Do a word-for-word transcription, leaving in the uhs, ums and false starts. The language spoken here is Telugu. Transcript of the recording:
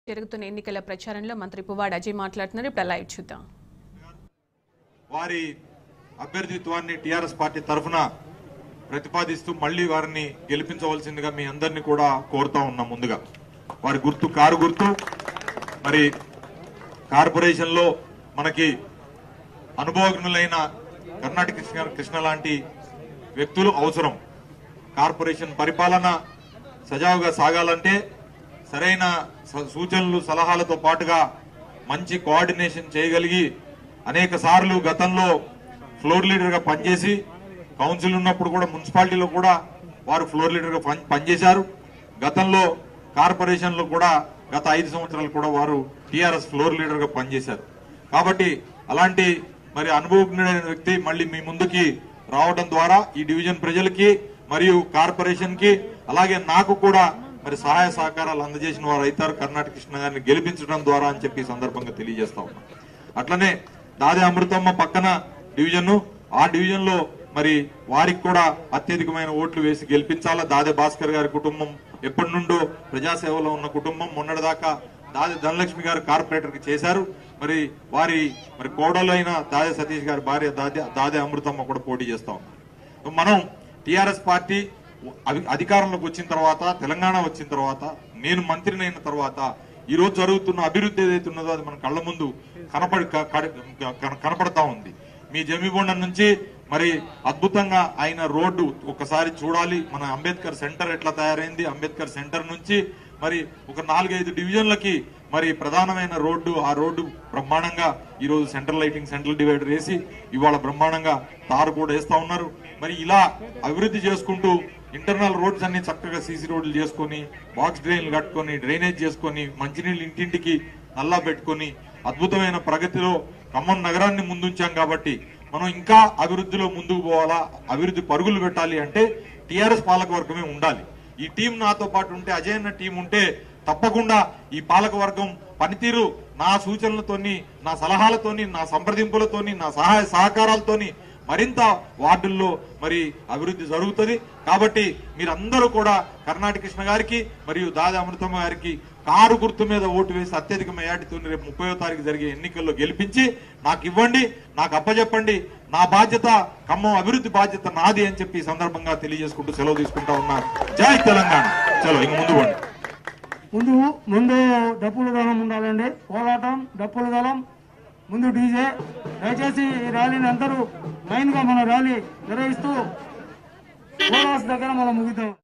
జరుగుతున్న ఎన్నికల ప్రచారంలో మంత్రి పువ్వాడ అజయ్ మాట్లాడుతున్నారు. ఇప్పుడు లైవ్ చూద్దాం. వారి అభ్యర్థిత్వాన్ని టిఆర్ఎస్ పార్టీ తరఫున ప్రతిపాదిస్తూ మళ్లీ వారిని గెలిపించవలసిందిగా మీ అందరినీ కూడా కోరుతా ఉన్నాం. ముందుగా వారి గుర్తు కారు గుర్తు. మరి కార్పొరేషన్ లో మనకి అనుభవజ్ఞులైన కర్ణాటక కృష్ణ కృష్ణ లాంటి వ్యక్తులు అవసరం. కార్పొరేషన్ పరిపాలన సజావుగా సాగాలంటే సరైన సూచనలు సలహాలతో పాటుగా మంచి కోఆర్డినేషన్ చేయగలిగి అనేక సార్లు గతంలో ఫ్లోర్ లీడర్ గా పనిచేసి కౌన్సిల్ ఉన్నప్పుడు కూడా మున్సిపాలిటీలో కూడా వారు ఫ్లోర్ లీడర్ గా పనిచేశారు. గతంలో కార్పొరేషన్ లో కూడా గత ఐదు సంవత్సరాలు కూడా వారు టిఆర్ఎస్ ఫ్లోర్ లీడర్ గా పనిచేశారు. కాబట్టి అలాంటి మరి అనుభవజ్ఞుడైన వ్యక్తి మళ్ళీ మీ ముందుకి రావడం ద్వారా ఈ డివిజన్ ప్రజలకి మరియు కార్పొరేషన్ కి అలాగే నాకు కూడా మరి సహాయ సహకారాలు అందజేసిన వారు అవుతారు కర్ణాటక కృష్ణ గారిని గెలిపించడం ద్వారా అని చెప్పి సందర్భంగా తెలియజేస్తా ఉన్నాం. అట్లనే దాదే అమృతమ్మ పక్కన డివిజన్, ఆ డివిజన్ లో మరి వారికి కూడా అత్యధికమైన ఓట్లు వేసి గెలిపించాలా. దాదే భాస్కర్ గారి కుటుంబం ఎప్పటి నుండో ప్రజాసేవలో ఉన్న కుటుంబం. మొన్నటిదాకా దాదే ధనలక్ష్మి గారు కార్పొరేటర్ కి చేశారు. మరి వారి మరి కోడలు అయిన దాదే సతీష్ గారి భార్య దాదే దాదే అమృతమ్మ కూడా పోటీ చేస్తా ఉన్నారు. మనం టిఆర్ఎస్ పార్టీ అధికారంలోకి వచ్చిన తర్వాత, తెలంగాణ వచ్చిన తర్వాత, నేను మంత్రిని అయిన తర్వాత ఈ రోజు జరుగుతున్న అభివృద్ధి ఏదైతే ఉన్నదో అది మన కళ్ళ ముందు కనపడి కనపడతా ఉంది. మీ జమీబొండ నుంచి మరి అద్భుతంగా ఆయన రోడ్డు ఒకసారి చూడాలి. మన అంబేద్కర్ సెంటర్ ఎట్లా తయారైంది, అంబేద్కర్ సెంటర్ నుంచి మరి ఒక నాలుగైదు డివిజన్లకి మరి ప్రధానమైన రోడ్డు, ఆ రోడ్డు బ్రహ్మాండంగా ఈ రోజు సెంట్రల్ లైటింగ్, సెంట్రల్ డివైడర్ వేసి ఇవాళ బ్రహ్మాండంగా తారు కూడా వేస్తా ఉన్నారు. మరి ఇలా అభివృద్ధి చేసుకుంటూ ఇంటర్నల్ రోడ్స్ అన్ని చక్కగా సీసీ రోడ్లు చేసుకుని, బాక్స్ డ్రైన్లు కట్టుకొని, డ్రైనేజ్ చేసుకుని, మంచినీళ్ళు ఇంటింటికి నల్లా పెట్టుకుని అద్భుతమైన ప్రగతిలో ఖమ్మం నగరాన్ని ముందుంచాం. కాబట్టి మనం ఇంకా అభివృద్ధిలో ముందుకు పోవాలా, అభివృద్ధి పరుగులు పెట్టాలి అంటే టిఆర్ఎస్ పాలకవర్గమే ఉండాలి. ఈ టీం నాతో పాటు ఉంటే, అజయ్ అన్న టీం ఉంటే తప్పకుండా ఈ పాలకవర్గం పనితీరు నా సూచనలతోని, నా సలహాలతోని, నా సంప్రదింపులతోని, నా సహాయ సహకారాలతోని మరింత వార్డుల్లో మరి అభివృద్ధి జరుగుతుంది. కాబట్టి మీరందరూ కూడా కర్ణాటక కృష్ణ గారికి మరియు దాదా అమృతమ్మ గారికి కారు గుర్తు మీద ఓటు వేసి అత్యధిక మెజార్టీతో రేపు ముప్పయో తారీఖు జరిగే ఎన్నికల్లో గెలిపించి నాకు ఇవ్వండి, నాకు అప్పచెప్పండి. నా బాధ్యత, ఖమ్మం అభివృద్ధి బాధ్యత నాది అని చెప్పి సందర్భంగా తెలియజేసుకుంటూ సెలవు తీసుకుంటా ఉన్నా. జై తెలంగాణ. చలో ఇంక ముందు పోండి. ముందు ముందు డప్పుల దళం ఉండాలండి. పోరాటం, డప్పుల దళం, ముందు డీజే. దయచేసి ఈ ర్యాలీని అందరూ లైన్ గా మన ర్యాలీ నిర్వహిస్తూ కోలాస్ దగ్గర మనం ముగిద్దాం.